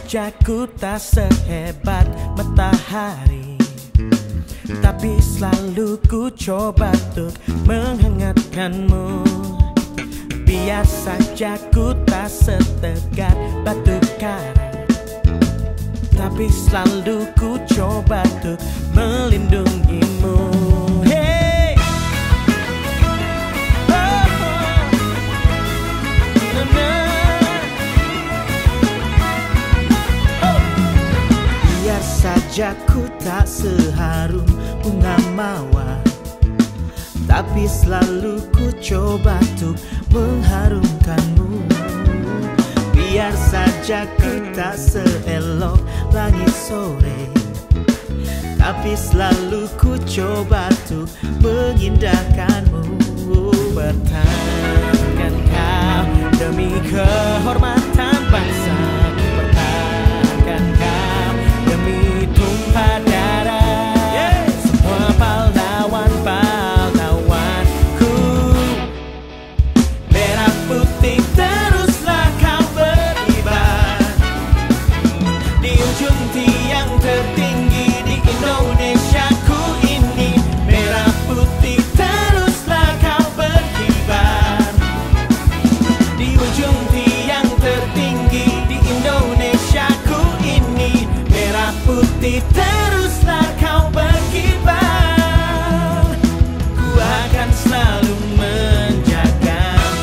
saja ku tak sehebat matahari, tapi selalu ku coba untuk menghangatkanmu. Biar saja ku tak setegar batu karang, tapi selalu ku coba untuk melindungimu. Hey, oh, na, na. Oh. Biar saja ku tak seharum bunga mawar, tapi selalu ku coba untuk mengharumkanmu. Biar saja ku tak seelok langit sore, tapi selalu ku coba untuk mengindahkanmu. Pertahankan kau demi kehormatan bangsa, pertahankan kau demi tumpah darah semua pahlawan-pahlawanku. Merah putih teruslah kau berkibar di ujung tiang tertinggi di Indonesiaku ini. Merah putih teruslah kau berkibar di ujung tiang tertinggi di Indonesiaku ini. Merah putih teruslah kau berkibar, ku akan selalu menjagamu.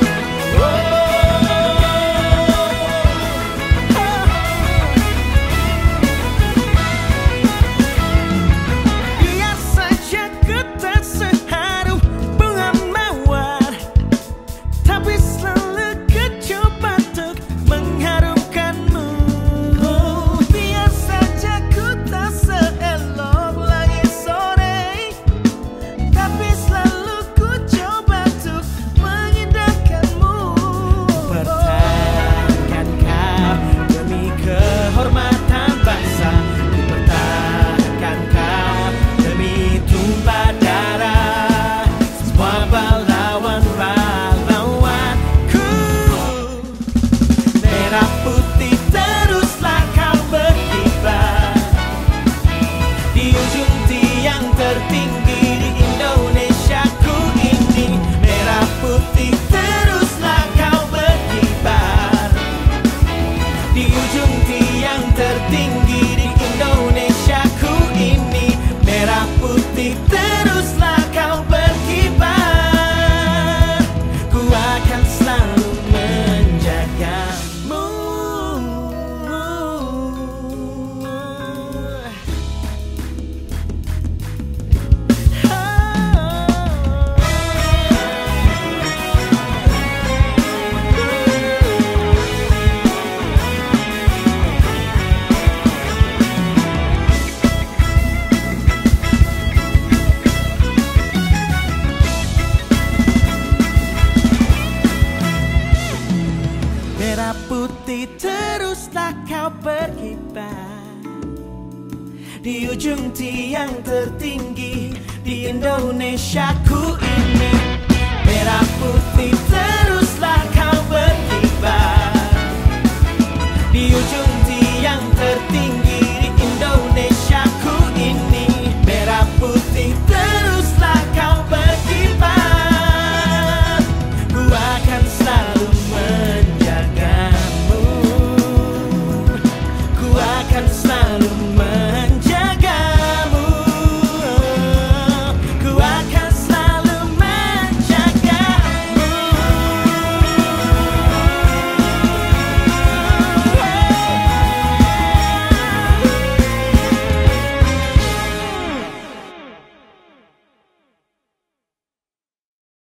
Biar saja ku tak seharum bunga mawar, tapi selalu ku coba untuk mengharumkanmu. Biar saja ku tak seelok langit sore, tapi selalu ku coba untuk mengindahkanmu. Pertahankan kau demi kehormatan bangsa, pertahankan kau demi tumpah darah semua pahlawan-pahlawanku. Merah putih teruslah kau berkibar di ujung tiang tertinggi di Indonesiaku ini. Merah putih teruslah kau berkibar di ujung tiang tertinggi di Indonesiaku ini. Merah putih teruslah kau berkibar, ku akan selalu menjagamu. Merah putih teruslah kau berkibar di ujung tiang tertinggi di Indonesiaku ini. Merah putih